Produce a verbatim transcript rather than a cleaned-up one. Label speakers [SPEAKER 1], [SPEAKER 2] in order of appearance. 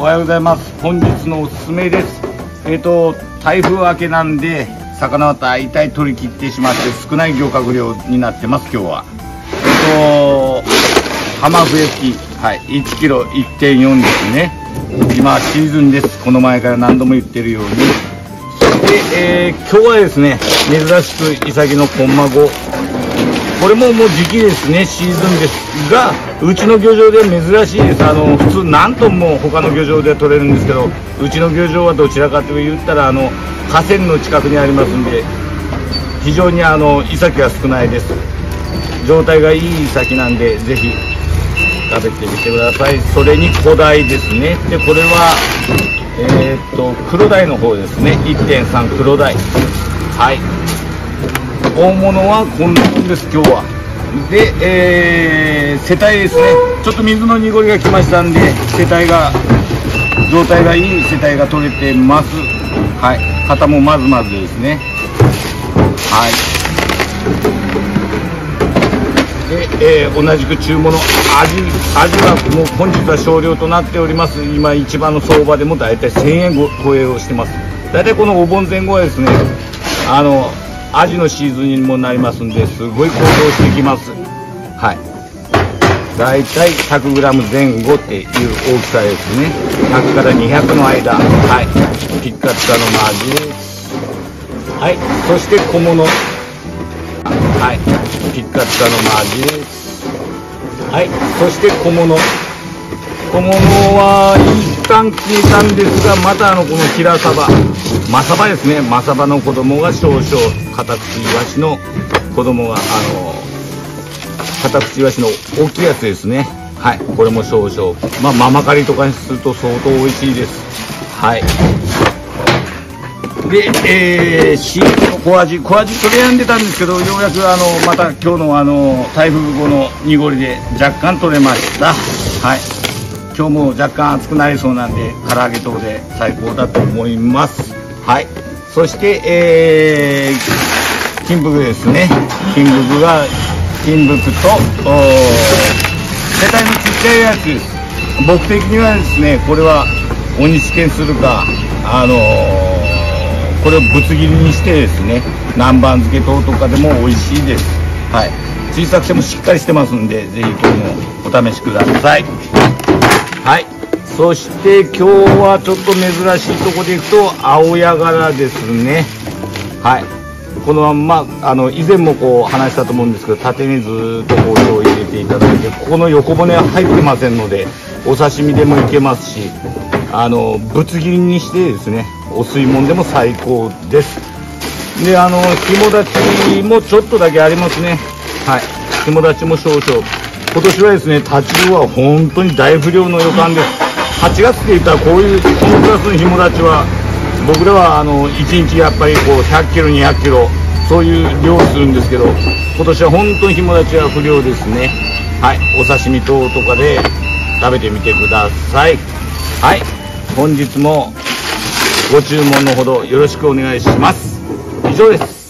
[SPEAKER 1] おはようございます。本日のおすすめです。えっ、ー、と台風明けなんで魚は大体取り切ってしまって少ない漁獲量になってます。今日はえっ、ー、と浜笛付き、はい、いちキロ いってんよん ですね。今シーズンです。この前から何度も言ってるように。そして、えー、今日はですね、珍しくイサギのコンマご、これももう時期ですね、シーズンですが、うちの漁場で珍しいです。あの普通何トンも他の漁場では取れるんですけど、うちの漁場はどちらかと言ったらあの河川の近くにありますんで、非常にあのイサキが少ないです。状態がいいイサキなんでぜひ食べてみてください。それに小鯛ですね。でこれはえー、っと黒鯛の方ですね。 いってんさん 黒鯛、はい、大物はこんなもんです今日は。で、えー、世帯ですね。ちょっと水の濁りが来ましたんで、世帯が状態がいい世帯が取れてます。はい、肩もまずまずですね。はいで、えー、同じく中物アジアジはもう本日は少量となっております。今一番の相場でもだいたいせんえん超えをしてます。だいたいこのお盆前後はですね、あのアジのシーズンにもなりますんで、すごい高騰してきます。はい、だいたい ひゃくグラム 前後っていう大きさですね。ひゃくからにひゃくの間、はい、ピッカピカのマアジです。はい、そして小物、はい、ピッカピカのマアジです。はい、そして小物、小物は一旦消えたんですが、またあのこのキラサバ、マサバですね。マサバの子供が少々、カタクチイワシの子供があのカタクチイワシの大きいやつですね。はい、これも少々、まあママカリとかにすると相当美味しいです。はい。で、えー、シーズンの小アジ、小アジ取れやんでたんですけど、ようやくあのまた今日のあの台風後の濁りで若干取れました。はい。今日も若干暑くなりそうなんで、唐揚げ等で最高だと思います。はい。そして、えー、金福ですね。金福が、金福と、世帯のちっちゃいやつです。僕的にはですね、これは鬼試験するか、あのー、これをぶつ切りにしてですね、南蛮漬け等とかでも美味しいです。はい。小さくてもしっかりしてますんで、ぜひこれもお試しください。はい、そして今日はちょっと珍しいところでいくと青ヤガラですね。はい、このまんまあの以前もこう話したと思うんですけど、縦にずっと包丁を入れていただいて、ここの横骨は入ってませんのでお刺身でもいけますし、あのぶつ切りにしてですね、お吸い物でも最高です。で、あの肝立ちもちょっとだけありますね。はい、肝立ちも少々。今年はですね、タチウオは本当に大不漁の予感です。はちがつって言ったらこういうこのクラスの紐立ちは僕らはあのいちにちやっぱりこうひゃっキロにひゃっキロそういう量をするんですけど、今年は本当に紐立ちは不良ですね。はい、お刺身等とかで食べてみてください。はい、本日もご注文のほどよろしくお願いします。以上です。